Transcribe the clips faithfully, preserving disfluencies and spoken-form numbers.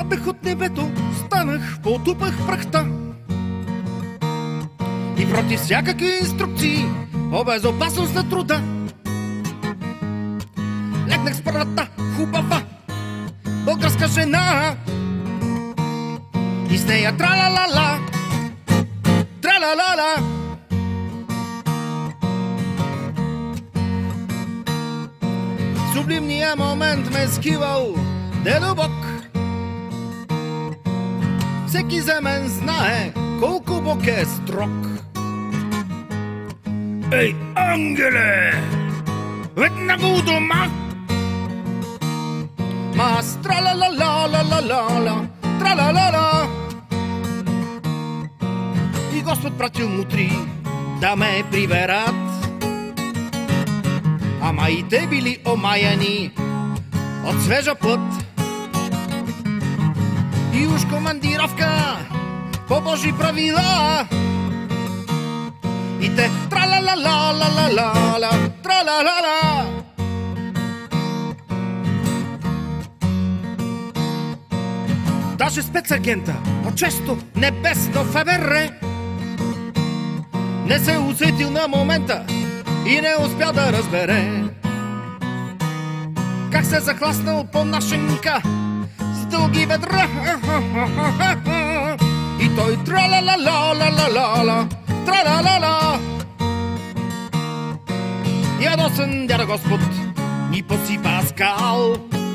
Паднах от небето, станах, потупах прахта. И против всякакви инструкции о безопасност на труда легнах с първата хубава българска жена. И с нея тра-ла-ла-ла, тра-ла-ла-ла. Сублимният момент ме скивал дълбок. Всеки за мен знае колко Бог е строг. Ей, ангеле, веднага у дома. Ма аз тра-ла-ла-ла-ла-ла-ла, тра-ла-ла-ла. И Господ пратил мутри да ме приберат. Ама и те били омаяни от свежа път. И уж командировка по Божи правила. И те тра-ла-ла-ла-ла-ла-ла, тра-ла-ла-ла. Даже спецагента от често небесно ФБР не се усетил на момента и не успя да разбере как се захласнал по нашеника с дълги ведра. И той тра-ла-ла-ла-ла-ла-ла, тра-ла-ла-ла. Ядосен дядо Господ ни посипа скал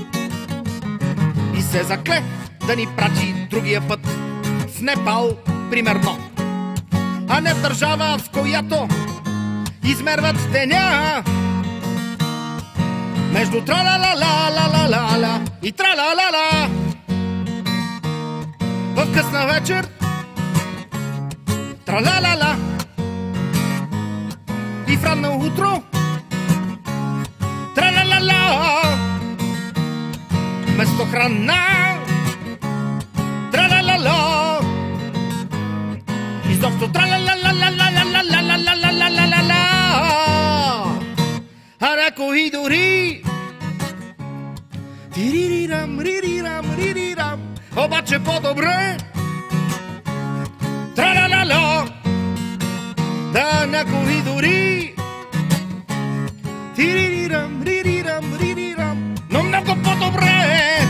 и се закле да ни прати другия път в Непал, примерно, а не в държава, в която измерват деня между тра-ла-ла-ла-ла-ла-ла и тра-ла-ла-ла. В късна вечер тра-ла-ла-ла и в ранно утро тра-ла-ла-ла. Вместо храна тра-ла-ла-ла. Изобщо тра-ла-ла-ла-ла-ла-ла-ла-ла-ла-ла-ла-ла. А някои дори тиририрам, ририрам, ририрам. Обаче по-добре тра-ла-ла-ла. Да, някои дори тиририрам, ририрам, ририрам. Но много по-добре